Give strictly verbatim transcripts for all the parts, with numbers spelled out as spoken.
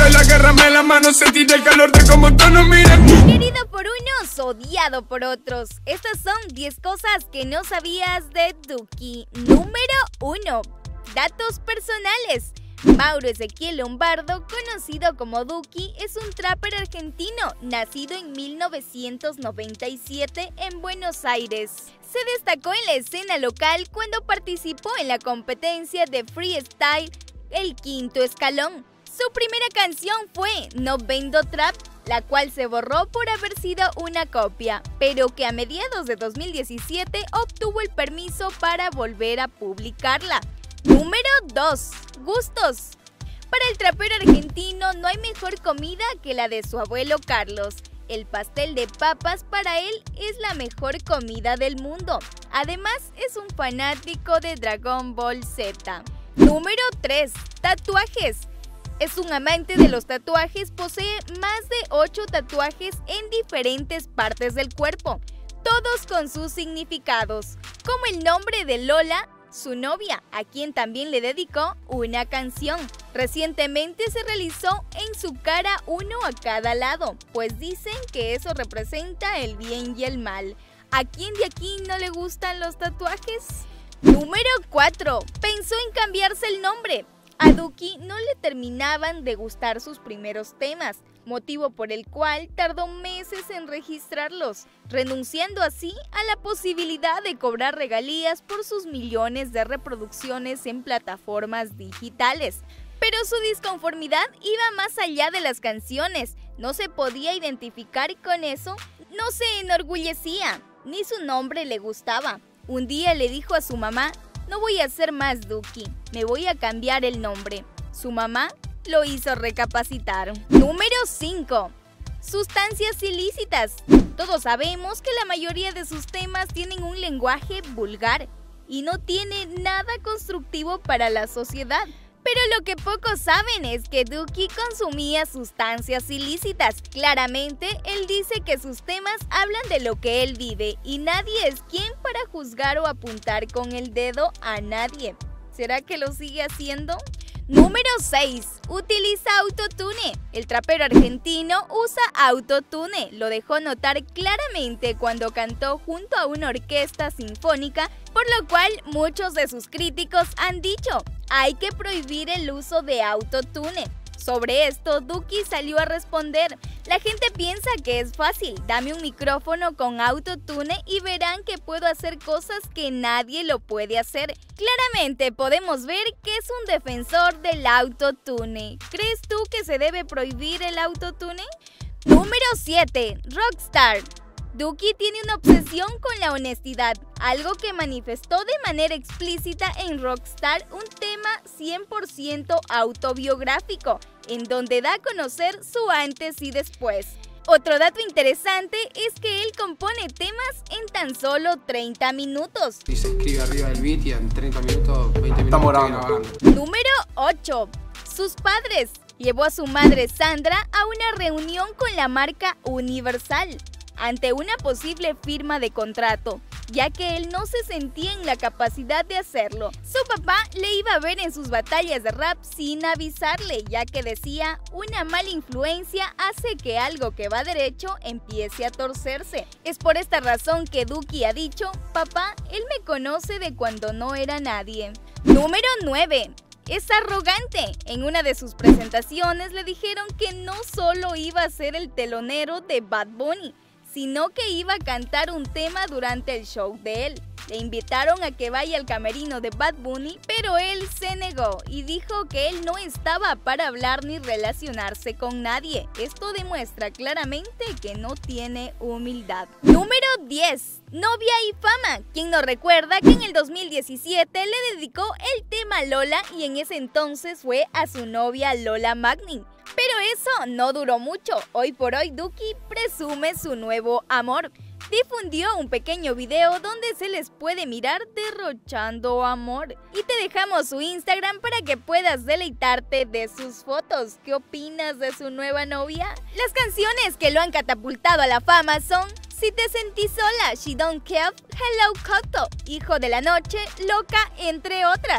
Venezuela, agárrame la mano, sentir el calor de como tono, mira. Querido por unos, odiado por otros. Estas son diez cosas que no sabías de Duki. Número uno. Datos personales. Mauro Ezequiel Lombardo, conocido como Duki, es un trapper argentino, nacido en mil novecientos noventa y siete en Buenos Aires. Se destacó en la escena local cuando participó en la competencia de freestyle El Quinto Escalón. Su primera canción fue No Vendo Trap, la cual se borró por haber sido una copia, pero que a mediados de dos mil diecisiete obtuvo el permiso para volver a publicarla. Número dos. Gustos. Para el trapero argentino no hay mejor comida que la de su abuelo Carlos. El pastel de papas para él es la mejor comida del mundo. Además, es un fanático de Dragon Ball Z. Número tres. Tatuajes. Es un amante de los tatuajes, posee más de ocho tatuajes en diferentes partes del cuerpo, todos con sus significados, como el nombre de Lola, su novia, a quien también le dedicó una canción. Recientemente se realizó en su cara uno a cada lado, pues dicen que eso representa el bien y el mal. ¿A quién de aquí no le gustan los tatuajes? Número cuatro. Pensó en cambiarse el nombre. A Duki no le terminaban de gustar sus primeros temas, motivo por el cual tardó meses en registrarlos, renunciando así a la posibilidad de cobrar regalías por sus millones de reproducciones en plataformas digitales. Pero su disconformidad iba más allá de las canciones, no se podía identificar con eso, no se enorgullecía, ni su nombre le gustaba. Un día le dijo a su mamá: no voy a ser más Duki, me voy a cambiar el nombre. Su mamá lo hizo recapacitar. Número cinco. Sustancias ilícitas. Todos sabemos que la mayoría de sus temas tienen un lenguaje vulgar y no tiene nada constructivo para la sociedad. Pero lo que pocos saben es que Duki consumía sustancias ilícitas. Claramente, él dice que sus temas hablan de lo que él vive y nadie es quien para juzgar o apuntar con el dedo a nadie. ¿Será que lo sigue haciendo? Número seis. Utiliza autotune. El trapero argentino usa autotune. Lo dejó notar claramente cuando cantó junto a una orquesta sinfónica, por lo cual muchos de sus críticos han dicho: hay que prohibir el uso de autotune. Sobre esto, Duki salió a responder: la gente piensa que es fácil, dame un micrófono con autotune y verán que puedo hacer cosas que nadie lo puede hacer. Claramente podemos ver que es un defensor del autotune. ¿Crees tú que se debe prohibir el autotune? Número siete. Rockstar. Duki tiene una obsesión con la honestidad, algo que manifestó de manera explícita en Rockstar, un tema cien por ciento autobiográfico, en donde da a conocer su antes y después. Otro dato interesante es que él compone temas en tan solo treinta minutos. Y se escribe arriba del beat y en treinta minutos, veinte minutos Estamos grabando. Número ocho. Sus padres. Llevó a su madre Sandra a una reunión con la marca Universal ante una posible firma de contrato, ya que él no se sentía en la capacidad de hacerlo. Su papá le iba a ver en sus batallas de rap sin avisarle, ya que decía: una mala influencia hace que algo que va derecho empiece a torcerse. Es por esta razón que Duki ha dicho: papá, él me conoce de cuando no era nadie. Número nueve. Es arrogante. En una de sus presentaciones le dijeron que no solo iba a ser el telonero de Bad Bunny, sino que iba a cantar un tema durante el show de él. Le invitaron a que vaya al camerino de Bad Bunny, pero él se negó y dijo que él no estaba para hablar ni relacionarse con nadie. Esto demuestra claramente que no tiene humildad. Número diez. Novia y fama. ¿Quién no recuerda que en el dos mil diecisiete le dedicó el tema Lola y en ese entonces fue a su novia Lola Magnin? Pero eso no duró mucho. Hoy por hoy Duki presume su nuevo amor. Difundió un pequeño video donde se les puede mirar derrochando amor. Y te dejamos su Instagram para que puedas deleitarte de sus fotos. ¿Qué opinas de su nueva novia? Las canciones que lo han catapultado a la fama son Si te sentí sola, She Don't Care, Hello Coto, Hijo de la Noche, Loca, entre otras.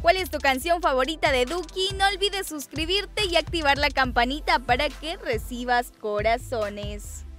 cuál es tu canción favorita de Duki. No olvides suscribirte y activar la campanita para que recibas corazones.